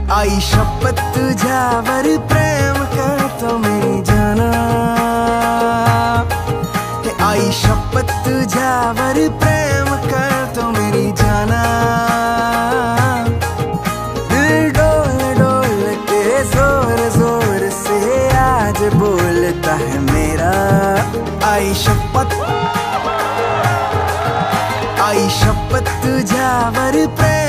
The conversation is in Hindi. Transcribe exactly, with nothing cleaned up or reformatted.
आई शपथ तुझ्यावर प्रेम करतो मेरी जाना, हे आई शपथ तुझ्यावर प्रेम करतो मेरी जाना। दिल डोल डोल के जोर जोर से आज बोलता है मेरा, आई शपथ आई शपथ तुझ्यावर प्रेम